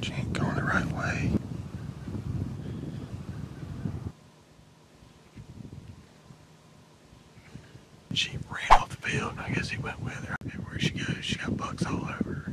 She ain't going the right way. She ran off the field, and I guess he went with her. Everywhere she goes, she got bucks all over her.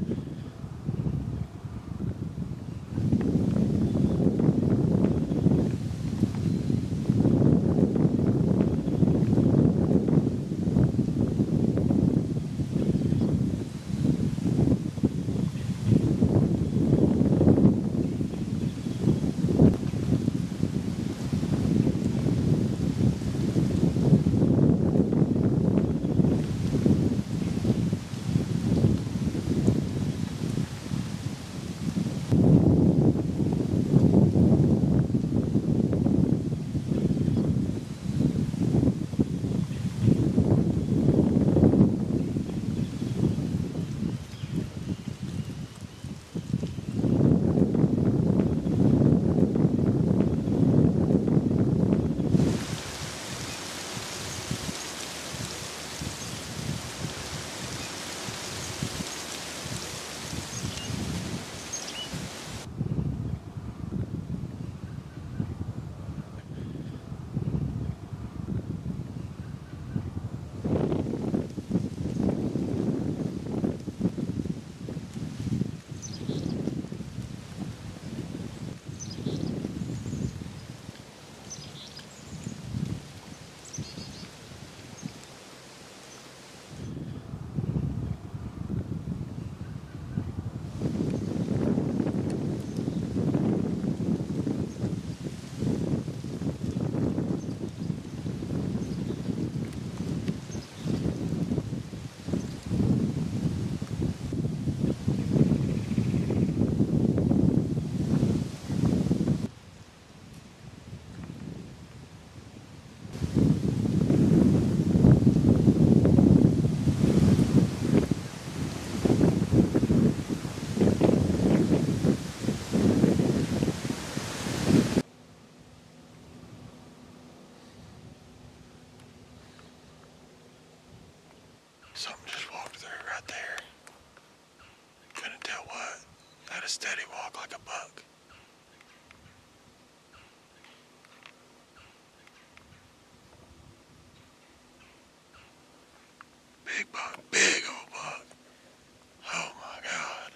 Something just walked through right there. Couldn't tell what. Had a steady walk like a buck. Big buck, big old buck. Oh my God.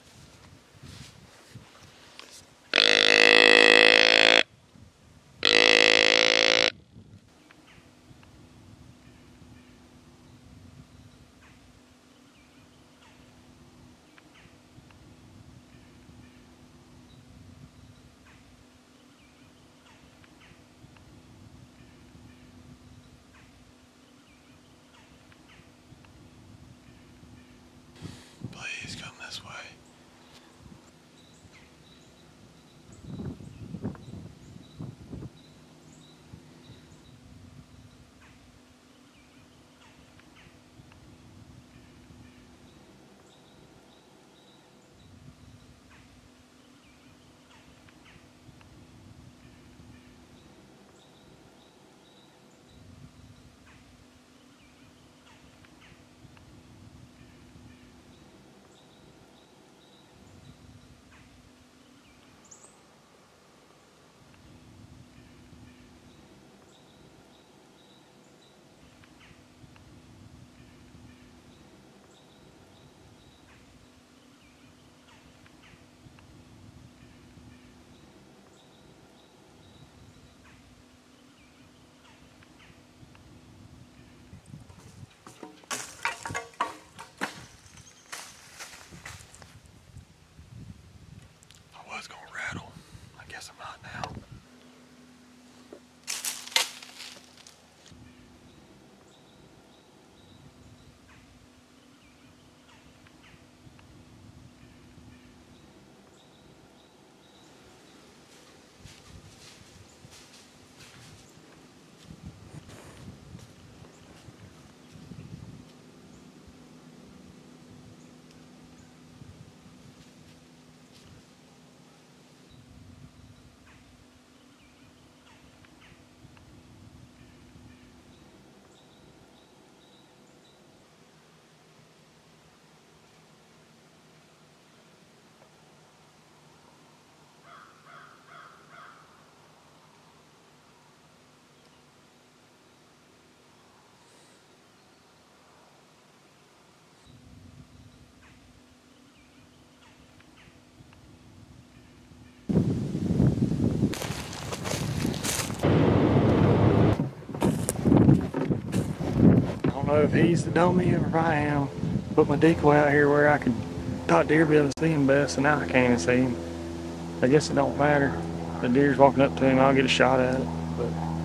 know if he's the dummy or if I am. Put my decoy out here where I could thought deer be able to see him best, and now I can't even see him. I guess it don't matter. The deer's walking up to him, I'll get a shot at it. But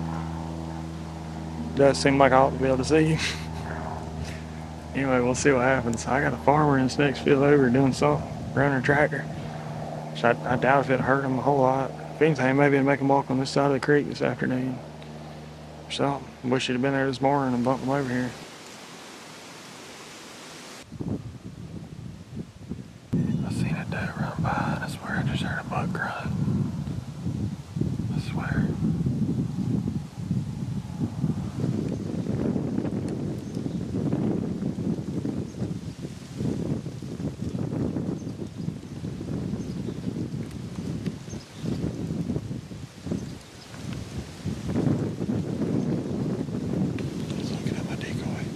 it does seem like I ought to be able to see him. Anyway, we'll see what happens. I got a farmer in this next field over doing something, running a tractor. So I doubt if it hurt him a whole lot. If anything, maybe it'd make him walk on this side of the creek this afternoon. So, wish he'd have been there this morning and bumped him over here. I seen a doe run by and I swear I just heard a buck grunt. I swear. He's looking at my decoy.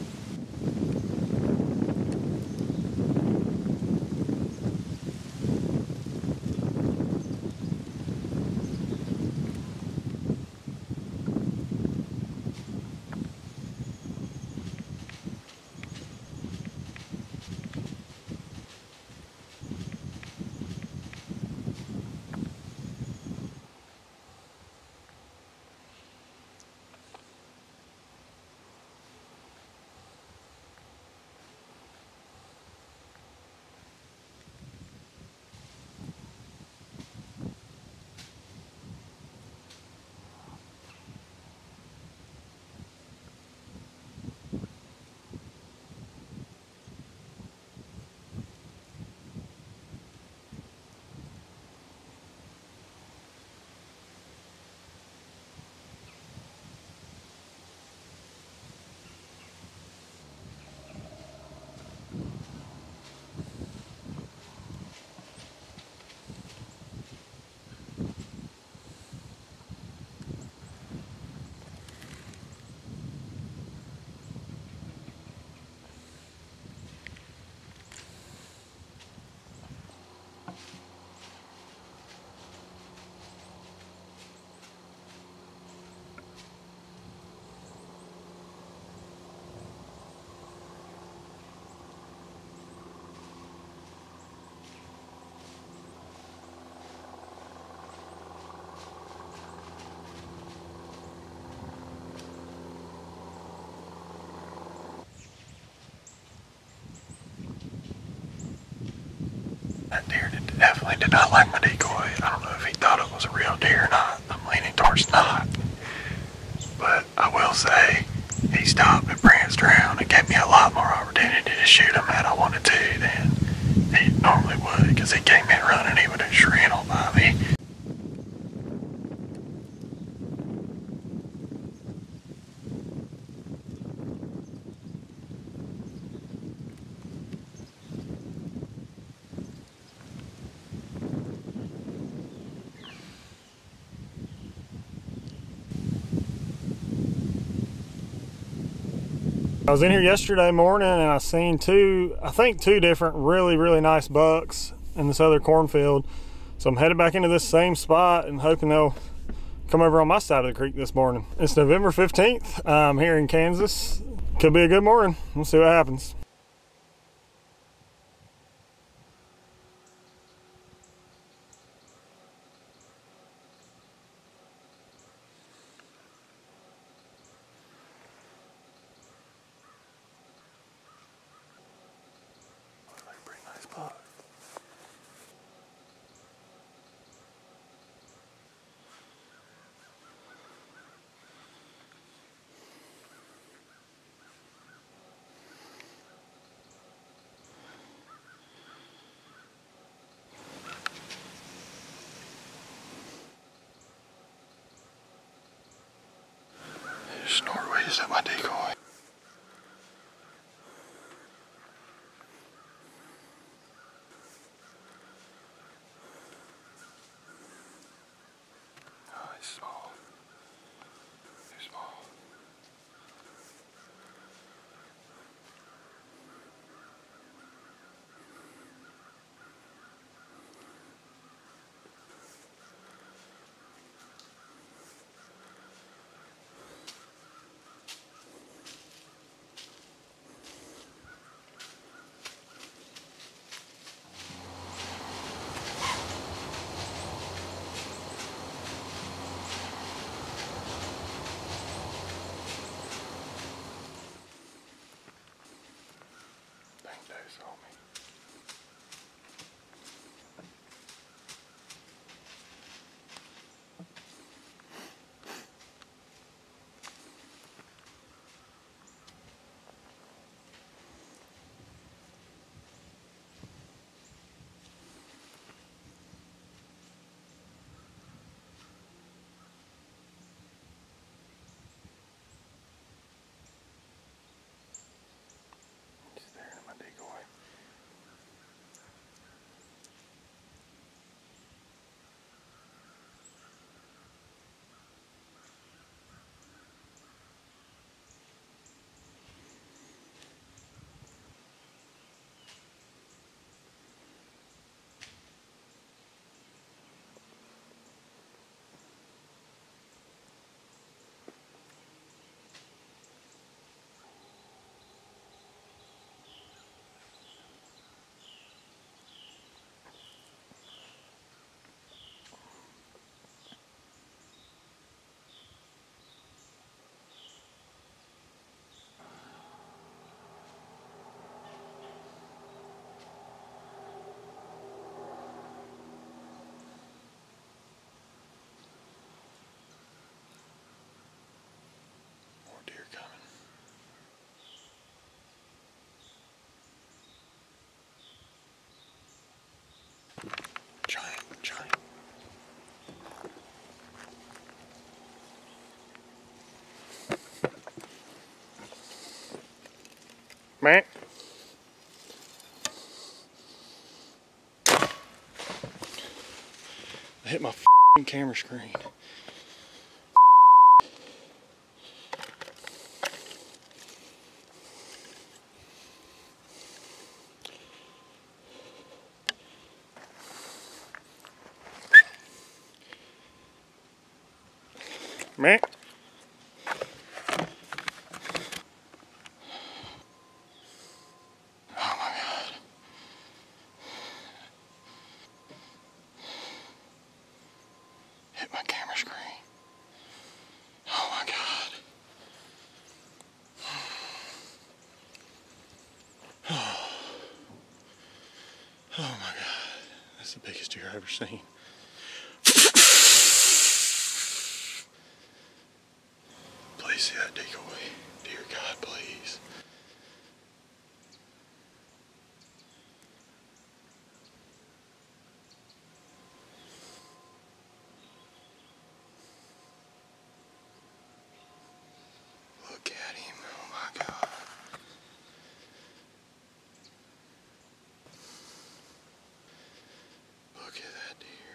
That deer definitely did not like my decoy. I don't know if he thought it was a real deer or not. I'm leaning towards not. But I will say, he stopped and pranced around and gave me a lot more opportunity to shoot him had I wanted to than he normally would, because he came in running, he would have just ran on by me. I was in here yesterday morning and I seen two different really nice bucks in this other cornfield. So I'm headed back into this same spot and hoping they'll come over on my side of the creek this morning. It's November 15th. I'm here in Kansas. Could be a good morning. We'll see what happens. Pretty nice buck. saw me. Staring at my decoy. More deer coming. Giant. Man. I hit my camera screen. Man. Oh my God. Hit my camera screen. Oh my God. Oh my God. That's the biggest deer I've ever seen. Please see that decoy. Dear God, please. Look at him. Oh my God. Look at that deer.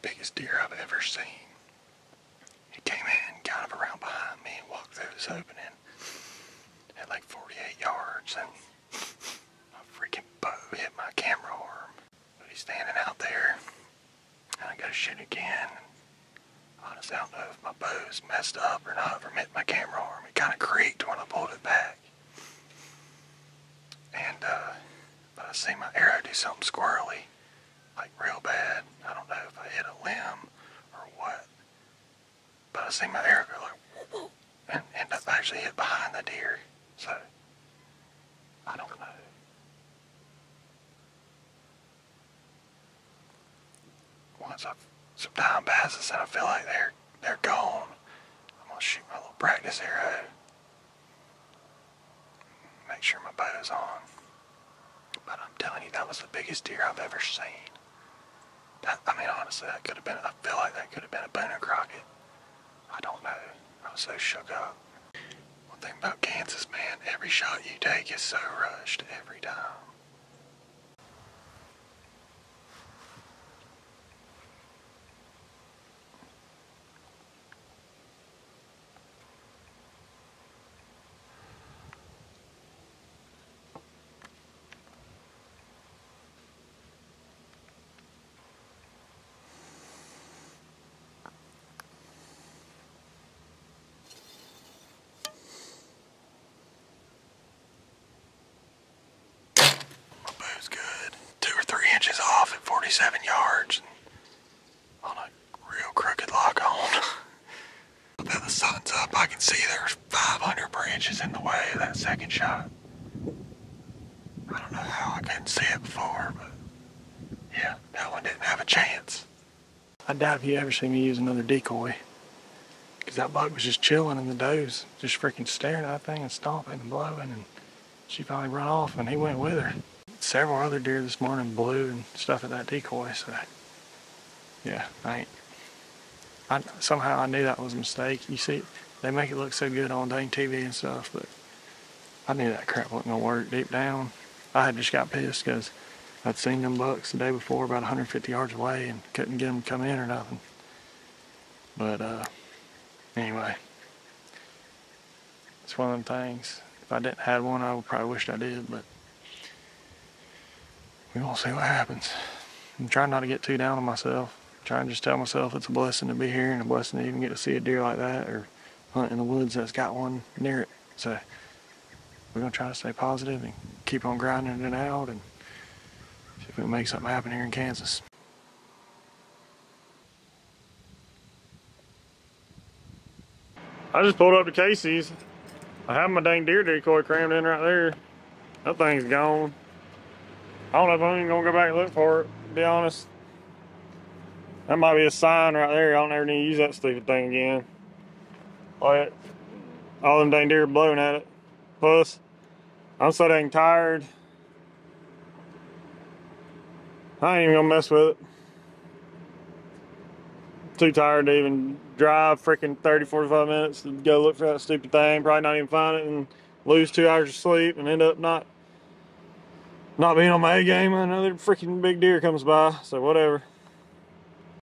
biggest deer I've ever seen. He came in kind of around behind me and walked through this opening at like 48 yards, and my freaking bow hit my camera arm. But he's standing out there, and I gotta shoot again. Honestly, I don't know if my bow's messed up or not from hitting my camera arm. It kind of creaked when I pulled it back. And, but I see my arrow do something squirrely, like real bad. I don't know if I hit a limb or what. But I see my arrow go like, whoop, whoop, and end up actually hit behind the deer. So, I don't know. Once some time passes and I feel like they're gone, I'm gonna shoot my little practice arrow. Make sure my bow's on. But I'm telling you, that was the biggest deer I've ever seen. I mean, honestly, that could have been, I feel like that could have been a Boone and Crockett. I don't know. I was so shook up. One thing about Kansas, man, every shot you take is so rushed every time. Good. 2 or 3 inches off at 47 yards on a real crooked lock on. Now the sun's up, I can see there's 500 branches in the way of that second shot. I don't know how I couldn't see it before, but yeah, that one didn't have a chance. I doubt if you ever see me use another decoy. Because that buck was just chilling in the does, just freaking staring at that thing and stomping and blowing, and she finally run off and he went with her. Several other deer this morning blew and stuff at that decoy, so yeah, somehow I knew that was a mistake. You see, they make it look so good on dang TV and stuff, but I knew that crap wasn't gonna work deep down. I had just got pissed because I'd seen them bucks the day before about 150 yards away and couldn't get them to come in or nothing. But anyway, it's one of them things. If I didn't have one, I would probably wished I did, but we're gonna see what happens. I'm trying not to get too down on myself. I'm trying to just tell myself it's a blessing to be here and a blessing to even get to see a deer like that or hunt in the woods that's got one near it. So we're gonna try to stay positive and keep on grinding it out and see if we can make something happen here in Kansas. I just pulled up to Casey's. I have my dang deer decoy crammed in right there. That thing's gone. I don't know if I'm even gonna go back and look for it, to be honest. That might be a sign right there. I don't ever need to use that stupid thing again. Like, all them dang deer blowing at it. Plus, I'm so dang tired. I ain't even gonna mess with it. Too tired to even drive freaking 30, 45 minutes to go look for that stupid thing. Probably not even find it and lose 2 hours of sleep and end up not being on my A game. Another freaking big deer comes by, so whatever.